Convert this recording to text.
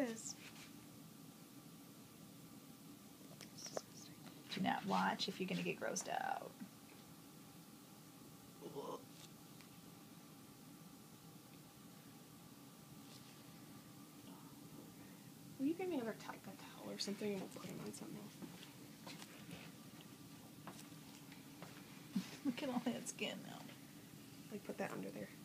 is. Do not watch if you're going to get grossed out. Will you give me another towel or something and we'll put him on something else? Look at all that skin now. Like put that under there.